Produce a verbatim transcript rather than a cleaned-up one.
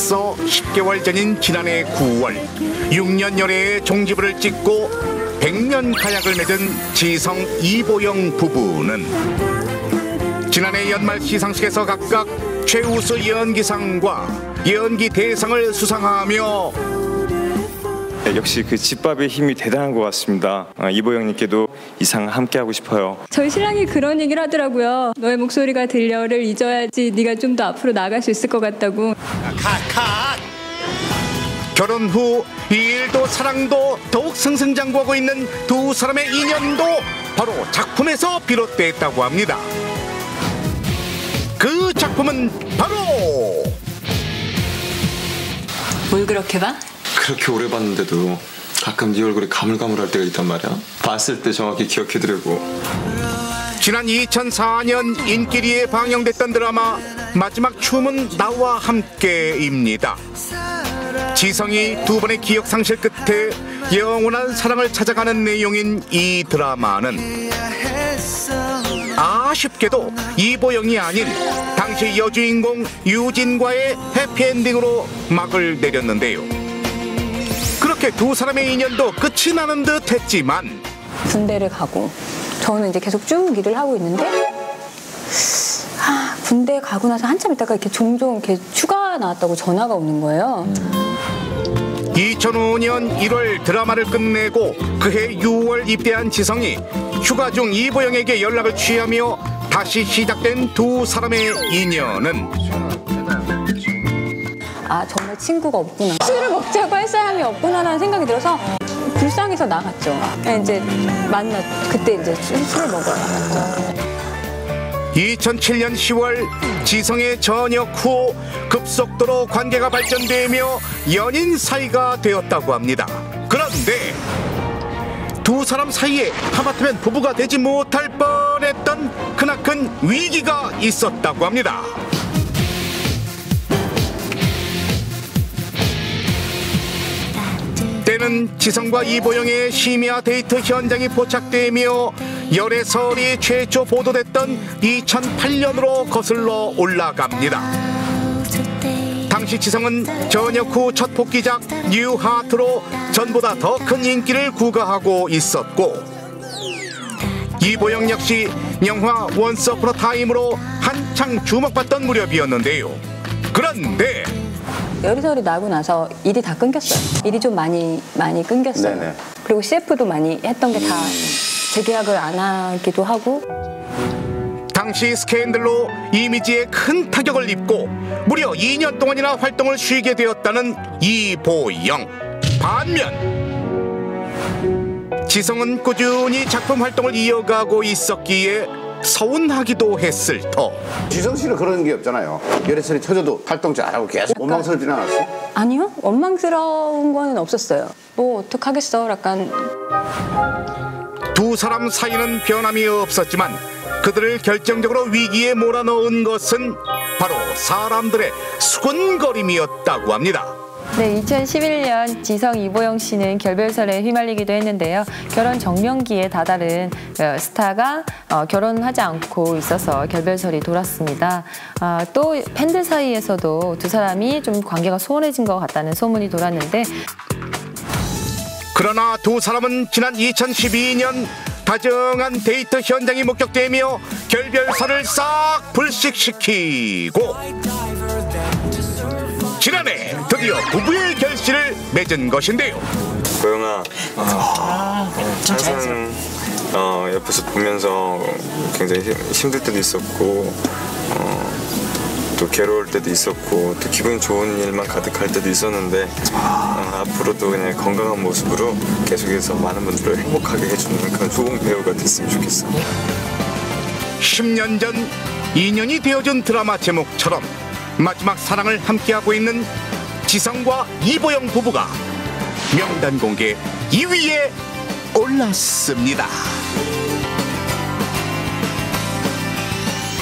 앞서 십 개월 전인 지난해 구월 육 년 연애의 종지부를 찍고 백 년 가약을 맺은 지성 이보영 부부는 지난해 연말 시상식에서 각각 최우수 연기상과 연기 대상을 수상하며 역시 그 집밥의 힘이 대단한 것 같습니다. 이보영님께도 이 상 함께하고 싶어요. 저희 신랑이 그런 얘기를 하더라고요. 너의 목소리가 들려를 잊어야지 네가 좀 더 앞으로 나갈 수 있을 것 같다고. 컷, 컷. 결혼 후 이 일도 사랑도 더욱 승승장구하고 있는 두 사람의 인연도 바로 작품에서 비롯됐다고 합니다. 그 작품은 바로 뭘 그렇게 봐? 그렇게 오래 봤는데도 가끔 네 얼굴이 가물가물할 때가 있단 말이야. 봤을 때 정확히 기억해두려고. 지난 이천사 년 인기리에 방영됐던 드라마 마지막 춤은 나와 함께입니다. 지성이 두 번의 기억 상실 끝에 영원한 사랑을 찾아가는 내용인 이 드라마는 아쉽게도 이보영이 아닌 당시 여주인공 유진과의 해피엔딩으로 막을 내렸는데요. 그렇게 두 사람의 인연도 끝이 나는 듯 했지만 군대를 가고 저는 이제 계속 쭉 일을 하고 있는데 아, 군대 가고 나서 한참 있다가 이렇게 종종 이렇게 휴가 나왔다고 전화가 오는 거예요. 이천오 년 일월 드라마를 끝내고 그해 유월 입대한 지성이 휴가 중 이보영에게 연락을 취하며 다시 시작된 두 사람의 인연은 아 정말 친구가 없구나. 술을 먹자고 할 사람이 없구나라는 생각이 들어서 불쌍해서 나갔죠. 이제 만나 그때 이제 술을 먹으러 나갔죠. 이천칠 년 시월 지성의 전역 후 급속도로 관계가 발전되며 연인 사이가 되었다고 합니다. 그런데 두 사람 사이에 하마터면 부부가 되지 못할 뻔했던 크나큰 위기가 있었다고 합니다. 때는 지성과 이보영의 심야 데이트 현장이 포착되며 열애설이 최초 보도됐던 이천팔 년으로 거슬러 올라갑니다. 당시 지성은 전역 후 첫 복귀작 뉴하트로 전보다 더 큰 인기를 구가하고 있었고 이보영 역시 영화 원스 어폰 어 타임으로 한창 주목받던 무렵이었는데요. 그런데 열애설이 나고 나서 일이 다 끊겼어요. 일이 좀 많이 많이 끊겼어요. 네네. 그리고 씨에프도 많이 했던 게 다 재계약을 안 하기도 하고. 당시 스캔들로 이미지에 큰 타격을 입고 무려 이 년 동안이나 활동을 쉬게 되었다는 이보영. 반면 지성은 꾸준히 작품 활동을 이어가고 있었기에 서운하기도 했을 터. 지성 씨는 그런 게 없잖아요. 열애설이 터져도 활동 잘하고 계속 원망스럽지는 않았어? 아니요. 원망스러운 거는 없었어요. 뭐 어떡하겠어. 약간. 두 사람 사이는 변함이 없었지만 그들을 결정적으로 위기에 몰아넣은 것은 바로 사람들의 수군거림이었다고 합니다. 네, 이천십일 년 지성 이보영 씨는 결별설에 휘말리기도 했는데요. 결혼 정년기에 다다른 스타가 결혼하지 않고 있어서 결별설이 돌았습니다. 또 팬들 사이에서도 두 사람이 좀 관계가 소원해진 것 같다는 소문이 돌았는데 그러나 두 사람은 지난 이천십이 년 다정한 데이트 현장이 목격되며 결별설을 싹 불식시키고 지난해 드디어 부부의 결실을 맺은 것인데요. 보영아, 어, 항상 어, 옆에서 보면서 굉장히 힘들 때도 있었고 어, 또 괴로울 때도 있었고 또 기분 좋은 일만 가득할 때도 있었는데 어, 앞으로도 그냥 건강한 모습으로 계속해서 많은 분들을 행복하게 해주는 그런 좋은 배우가 됐으면 좋겠어. 십 년 전 인연이 되어준 드라마 제목처럼 마지막 사랑을 함께하고 있는 지성과 이보영 부부가 명단 공개 이 위에 올랐습니다.